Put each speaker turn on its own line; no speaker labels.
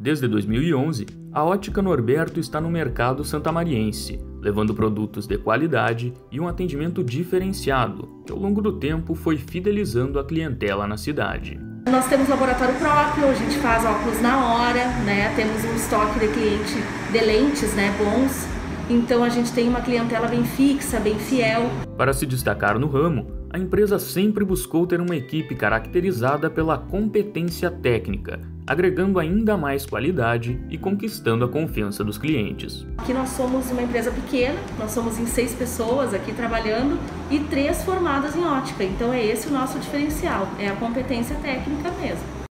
Desde 2011, a Ótica Norberto está no mercado santamariense, levando produtos de qualidade e um atendimento diferenciado, que ao longo do tempo foi fidelizando a clientela na cidade.
Nós temos laboratório próprio, a gente faz óculos na hora, temos um estoque de cliente de lentes bons, então a gente tem uma clientela bem fixa, bem fiel.
Para se destacar no ramo, a empresa sempre buscou ter uma equipe caracterizada pela competência técnica, agregando ainda mais qualidade e conquistando a confiança dos clientes.
Aqui nós somos uma empresa pequena, nós somos em 6 pessoas aqui trabalhando e 3 formadas em ótica, então é esse o nosso diferencial, é a competência técnica mesmo.